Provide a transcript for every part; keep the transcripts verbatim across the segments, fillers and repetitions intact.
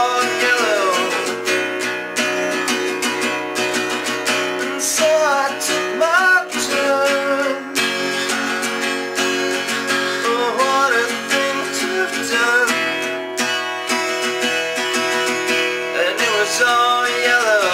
all yellow. And so I took my turn. Oh, what a thing to have done. And it was all yellow.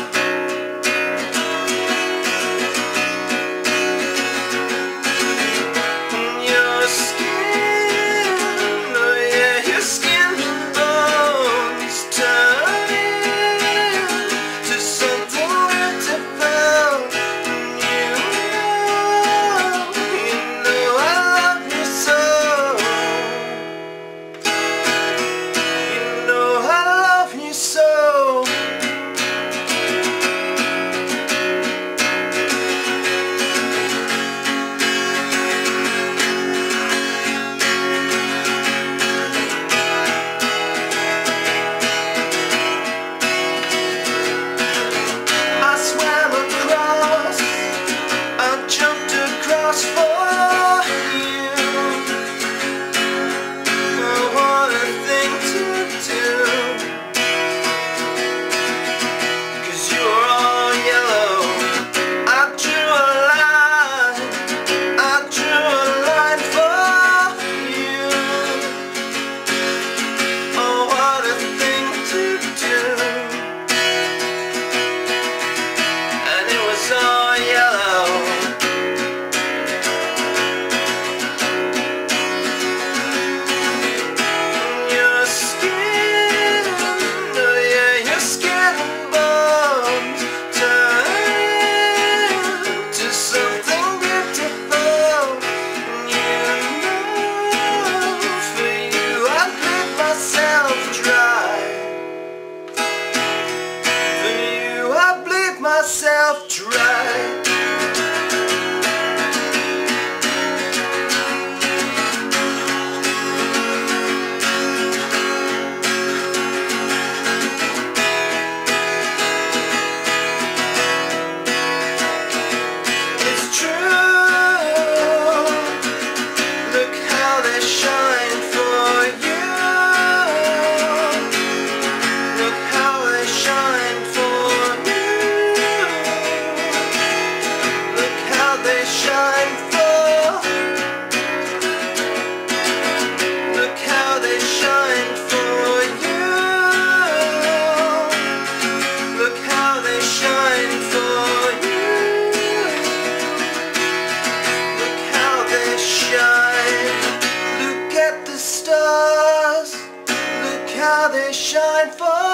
Myself dry. It's true. Look how they shine for you. Look how they shine for you. They shine for. Look how they shine for you. Look how they shine for you. Look how they shine. Look at the stars. Look how they shine for